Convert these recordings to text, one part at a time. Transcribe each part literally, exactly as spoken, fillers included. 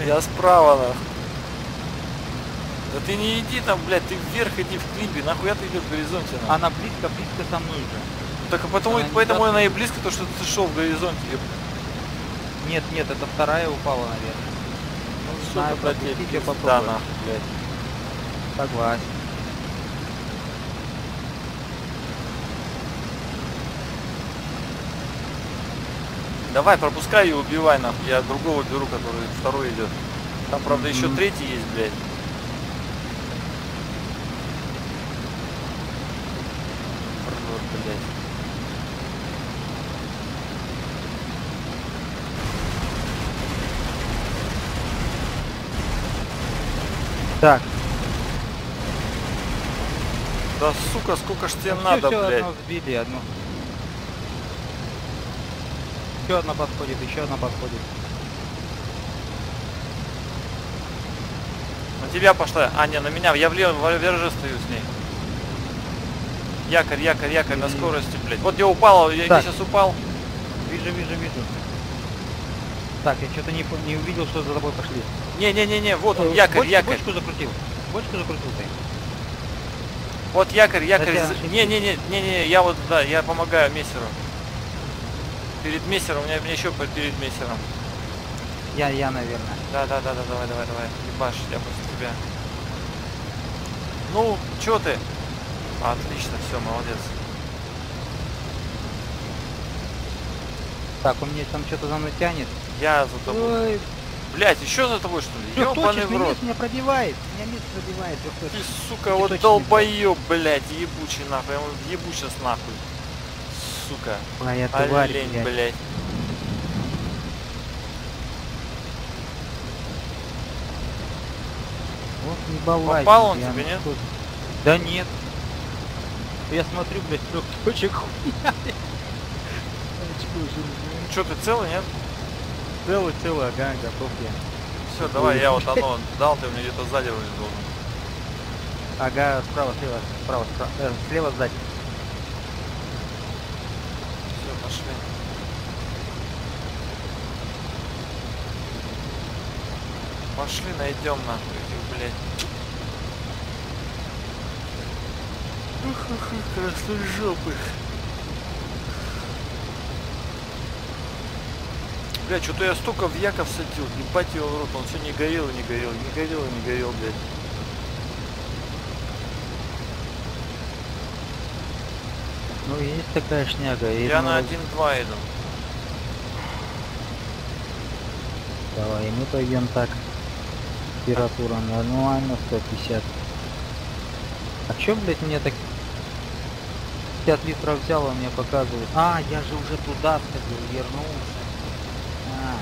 Я справа, нахуй. Да ты не иди там, блядь, ты вверх иди в клипе, нахуя ты идешь в горизонте, нахуй. Она близко, близко со мной же. Так а потому, Она поэтому не она и близко, то что ты шел в горизонте. Еб... Нет, нет, это вторая упала, наверное. Ну все, Знаю, тогда тебе пропустить я пизда, попробую. нахуй, блядь. Согласен. Давай, пропускай и убивай, нахуй. Я другого беру, который второй идет. Там, правда, Mm-hmm. еще третий есть, блядь. Вот, блядь. Так. Да сука, сколько ж тебе Ну, надо, все, блядь. одно сбили, одну. Еще одна подходит, еще одна подходит. На тебя пошла. А, не, на меня. Я влево, в вираже стою с ней. Якорь, якорь, якорь на скорости, блядь. Вот я упал, я, я сейчас упал. Вижу, вижу, вижу. Так, я что-то не, не увидел, что за тобой пошли. Не-не-не-не, вот он, Э, якорь, бочку, якорь. Бочку закрутил. Бочку закрутил ты. Вот якорь, якорь. Хотя, Не-не-не, не-не, я вот, да, я помогаю мессеру. Перед мессером, у меня, у меня еще перед мессером. Я, я, наверное. Да, да, да, да, давай, давай, давай. Ебашь, я после тебя. Ну, чё ты? Отлично, все, молодец. Так, он мне там что-то за мной тянет. Я за тобой. Ой, Блять, еще за тобой что ли? Ёбаный в меня, рот. меня пробивает. Меня место пробивает. Ты, сука, вот долбоёб, блять, ебучий нахуй. Я его ебу сейчас нахуй. Сука. Моя тварь, Олень, блядь. блять. Вот не балуй. Попал он тебе, нет? Да нет. Я смотрю, блядь, трех точек хуя. Че, ты целый, нет? Целый, целый, ага, готов я. Все, давай, я вот оно дал, ты мне где-то сзади вроде должен. Ага, справа, слева, справа, справа, э, слева сзади. Все, пошли. Пошли, найдем нахуй этих, блядь. Ух-ух-ух, красножопых. Бля, что-то я столько в Яков садил, ебать его в рот, он все не горел и не горел, не горел и не горел, блядь. Ну есть такая шняга. Я, Я думаю, на один-два иду. Давай, мы пойдем так. Температура нормально, сто пятьдесят. А чё, блядь, мне так пятьдесят литров взял, он мне показывает. А, я же уже туда сходил, вернулся. А.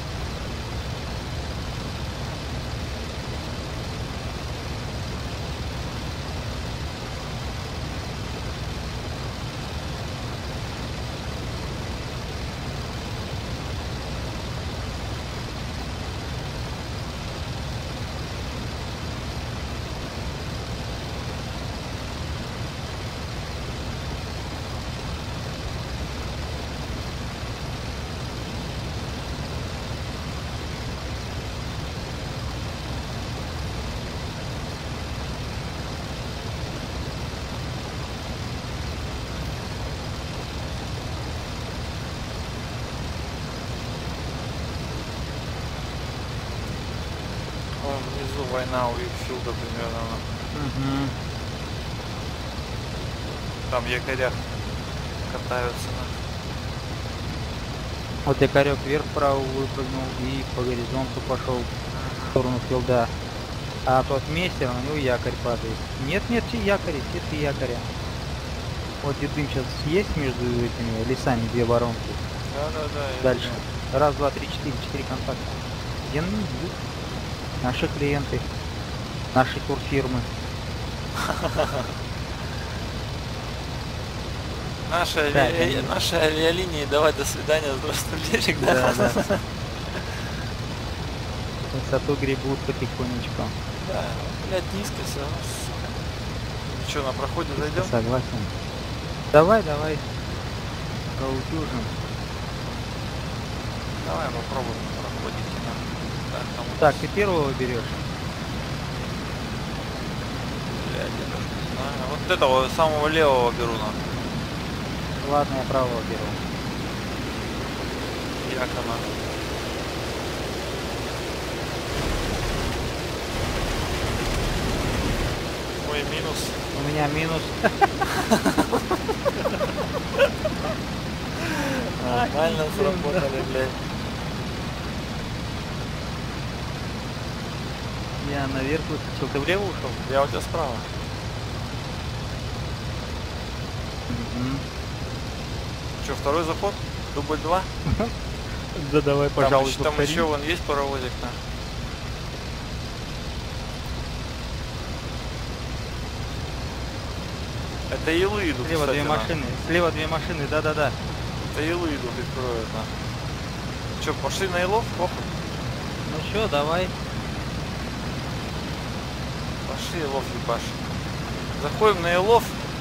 Вон внизу война у Икфилда примерно. Угу. Там якоря катаются на. Вот якорек вверх вправо выпрыгнул и по горизонту пошел в сторону филда. А тот мессер, у него якорь падает. Нет, нет, все якори, все три якоря. Вот и дым сейчас есть между этими лесами, две воронки. Да, да, да. Дальше. Раз, два, три, четыре, четыре контакта. Где они бьют? Наши клиенты, наши турфирмы. Наша, Да, ави... конечно. Наши авиалинии, давай до свидания, здравствуй, берег, да? Да, да. Высоту гребут потихонечку. Да, блядь, низко все равно, сука. Что, на проходе зайдем? Согласен. Давай, давай. Проутюжим. Давай попробуем на проходе. Так, там у Так, нас- ты первого берешь. Блядь, я даже не знаю. Вот этого самого левого беру на. Ладно, я правого беру. Як она. Ой, минус. У меня минус. Нормально сработали, блядь. Я наверх выскочил. Ты влево ушел? Я у тебя справа. Мгм. Че, второй заход? Дубль два? Да давай, Там, пожалуй, еще, там повтори. еще вон есть паровозик на. Это илы идут, Слева кстати, две на. машины. Слева две машины, да-да-да. Это илы идут и кроют на. Че, пошли на илов? Похуй. Ну что, давай. Пошли илов ебашь. Заходим на илов.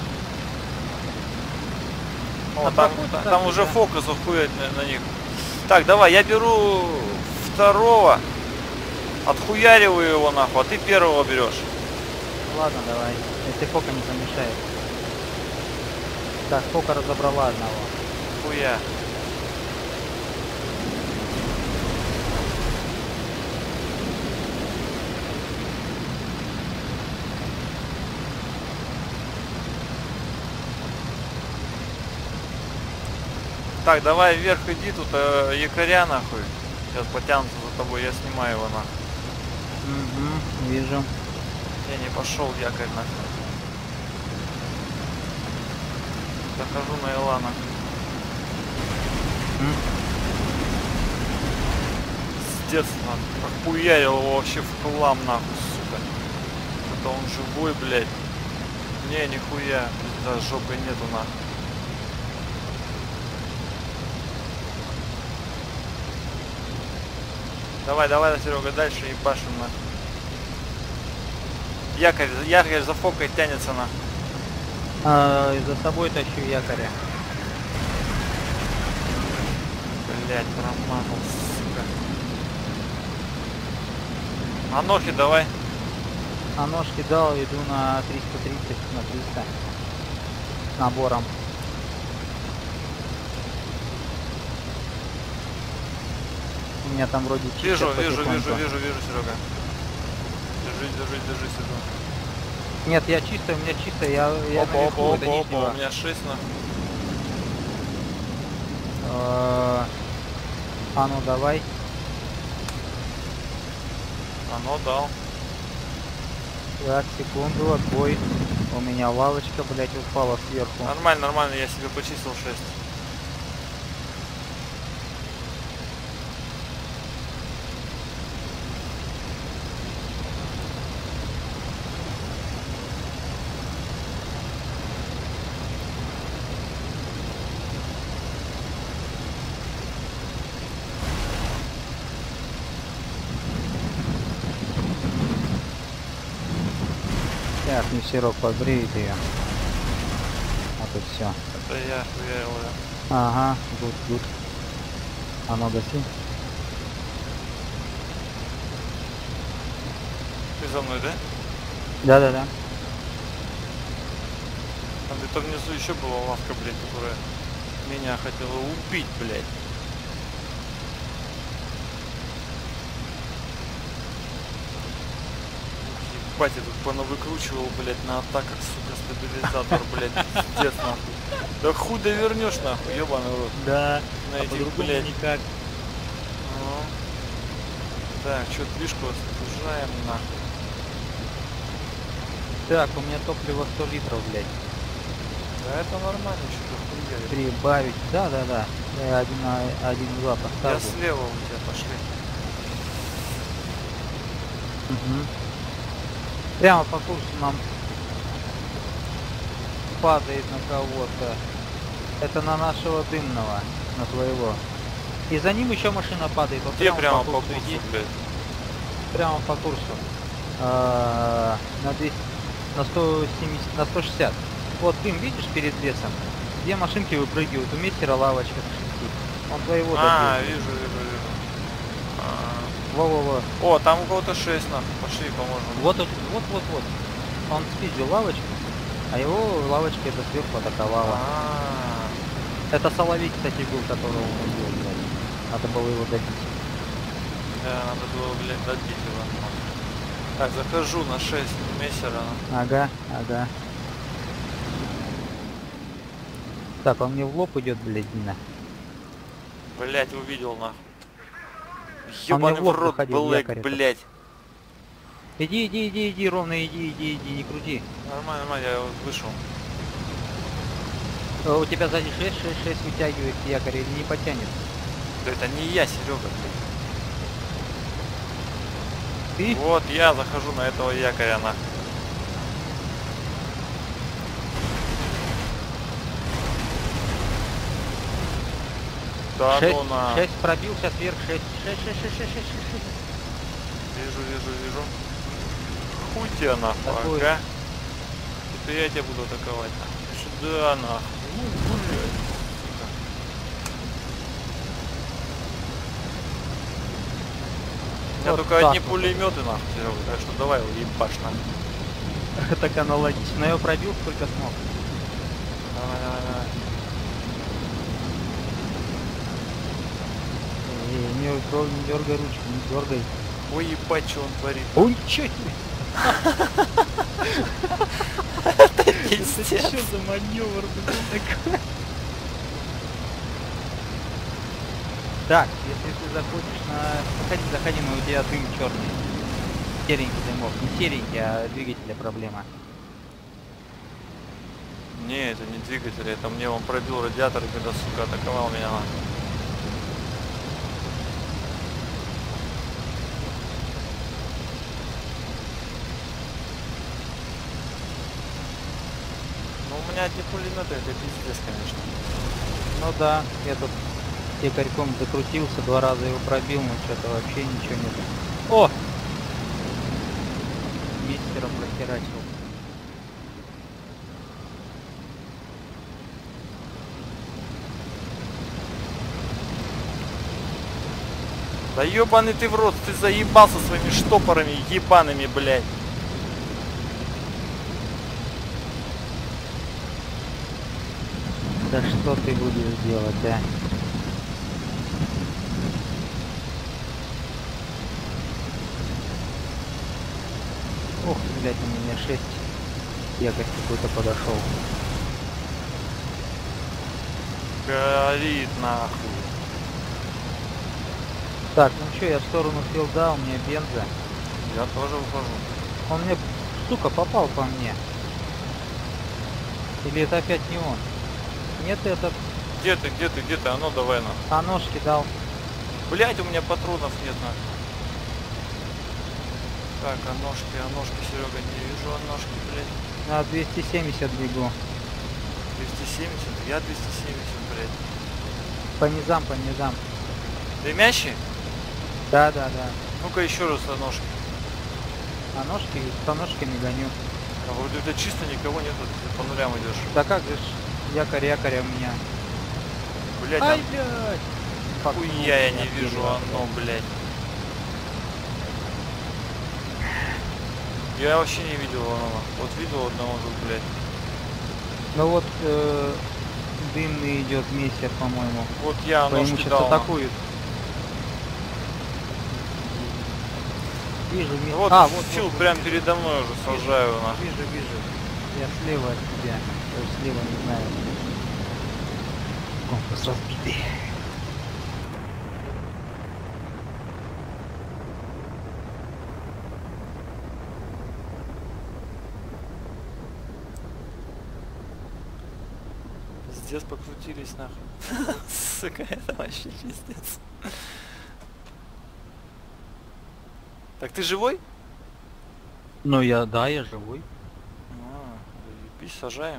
О, А там, проходит та- так там же, уже да. фокус уходит на, на них. Так, давай, я беру второго. Отхуяриваю его нахуй, а ты первого берешь. Ладно, давай. Если Фока не помешает. Так, Фока разобрала одного. Хуя. Так, давай вверх иди, тут э, якоря нахуй. Сейчас потянутся за тобой, я снимаю его нахуй. Угу, вижу. Я не пошел якорь нахуй. Захожу на Илана. М. Пиздец, нахуй. Охуярил его вообще в хлам нахуй, сука. Это он живой, блядь. Не, нихуя. За жопой нету нахуй. Давай, давай, Серега, дальше ебашим нахуй. Якорь, якорь за фокой тянется на. А, и за собой тащу якоря. Блять, промазал, сука. А нохи давай. А ножки дал, иду на триста тридцать, на триста. Набором. У меня там вроде чисто Вижу, вижу, потихоньку. вижу, вижу, вижу, Серега. Держись, держись, держись, иду. Нет, я чисто, у меня чисто, я, я Опа, наверху, опа, это опа, опа, нижнего. у меня шесть на. А, а ну давай. Оно дал. Так, секунду, отбой. У меня лавочка, блять, упала сверху. Нормально, нормально, я себе почистил шесть. Так, миссерок подбреет ее. А тут все. Это я хуярил ее. Ага, гуд, гуд. А ну гаси. Ты за мной, да? Да-да-да. Там где-то внизу еще была лавка, блядь, которая меня хотела убить, блядь. Ебать, я тут понавыкручивал, блядь, на атаках, сука, стабилизатор, блядь, пиздец, нахуй. Да хуй довернешь, нахуй, ебаный рот. Да. На А этих, по-другому блядь. никак. Ну. Так, что движку сужаем, нахуй. Так, у меня топливо сто литров, блядь. Да это нормально, что-то хуярит. Прибавить. Да-да-да. Я один, а, один два Я поставлю. слева у тебя пошли. Мгм. Прямо по курсу нам падает на кого-то. Это на нашего дымного, на твоего. И за ним еще машина падает. Вот Где прямо по курсу курсу, иди. блядь? Прямо по курсу. А, на двести, на сто семьдесят, на сто шестьдесят. Вот дым, видишь, перед лесом? Две машинки выпрыгивают, у мистера лавочка на шести. Он твоего А, добил. вижу, вижу, вижу. А, Во-во-во. О, там у кого-то шесть нахуй. Пошли, поможем. Вот, вот, вот, вот, вот. Он спиздил лавочку, а его лавочка это сверху атаковала. А, Это соловей, кстати, был, которого он убил, блядь. Надо было его добить. да, надо было, блядь, добить его. Так, захожу на шесть мессера. Ага, ага. Так, он мне в лоб идет, блядь, Дина. Блядь, увидел нахуй. Он мне Ёбаный в в лоб рот, заходил, блэк, якорь этот. блядь. Иди, иди, иди, иди, ровно иди, иди, иди, не крути. Нормально, нормально, я вот вышел. Э, У тебя сзади шесть шесть шесть вытягивает якорь или не потянет? Да это не я, Серега, блядь. Ты? Вот я захожу на этого якоря нахуй. Да шесть, ну на. шесть пробил, сейчас вверх, шесть, шесть, шесть, шесть, шесть, шесть, шесть. Вижу, вижу, вижу. Хуй тебя нахуй, Такой. ага. Это я тебя буду атаковать нахуй. Сюда нахуй. Ну, блядь. сука. У меня Вот только так одни вот. пулеметы нахуй, Серега, так что давай его ебашь нахуй. Так аналогично. Но я его пробил сколько смог. Давай, давай, давай. Эй, не, трогай, не дергай ручку, не дергай. Ой, ебать, что он творит. Ой, чё тебе? Пиздец. Что за маневр был такой? Так, если ты заходишь на... Заходи, заходи, но у тебя дым черный. Серенький дымок. Не серенький, а двигателя проблема. Не, это не двигатель, это мне он пробил радиатор, когда, сука, атаковал меня. Ну, у меня одни пулеметы, это пиздец, конечно. Ну да, я тут якорьком закрутился, два раза его пробил, но что-то вообще ничего нет. О! Мистером прохерачил. Да ебаный ты в рот, ты заебался своими штопорами ебаными, блядь. Да что ты будешь делать, да? Ох, блядь, у меня шесть. Якорь какой-то подошел. Горит нахуй. Так, ну что, я в сторону филда, у меня бенза. Я тоже ухожу. Он мне, сука, попал по мне. Или это опять не он? Нет, это... Где ты, где ты, где ты? А ну давай на. А ножки дал. Блять, у меня патронов нет на. Так, а ножки, а ножки, Серега, не вижу, а ножки, блядь. На двести семьдесят бегу. двести семьдесят, я двести семьдесят, блядь. По низам, по низам. Дымящий? Да, да, да. Ну-ка еще раз о ножки. А ножки, по ножками гоню. А вроде это чисто, никого нету, ты по нулям идешь. Да как же ж, якорь, якорь у меня. Блять, Ай, там блядь! хуя я не От вижу дерева, оно, блядь. Я вообще не видел оно. Вот видел одного тут, блядь. Ну вот, э, дымный идет мессер, по-моему. Вот я По нему ножки сейчас дал. атакуют. Вижу, ми- Вот, а, вот вот, фил вот, вот, прям вижу. передо мной уже сажаю нахуй. Вижу, вижу. Я слева от тебя. То есть слева не знаю. Компас разбитый. Пиздец, покрутились нахуй. Сука, это вообще пиздец. Так ты живой? Ну я, да, я живой. А, ебись, сажаем.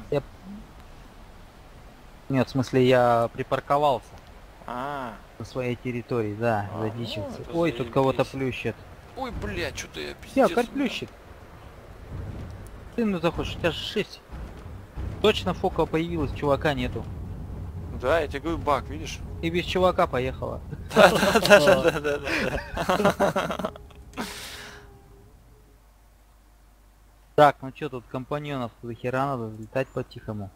Нет, в смысле я припарковался А, на своей территории, да, А, задичился. ну, это Ой, тут кого-то заебись. плющит. ой, блядь, что-то я пиздец. Я, карь плющит. Ты ну захочешь, у тебя же шесть. Точно фока появилась, чувака нету. Да, я тебе говорю, баг, видишь? И без чувака поехала. Да-да-да-да-да-да. Так, ну что тут компаньонов до хера надо взлетать по-тихому.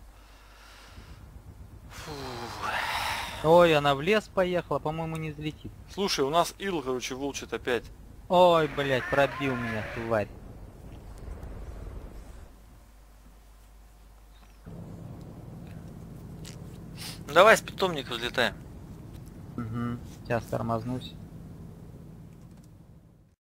Ой, она в лес поехала, по-моему, не взлетит. Слушай, у нас ил, короче, волчит опять. Ой, блядь, пробил меня, тварь. Давай с питомника взлетаем. Угу. Сейчас тормознусь.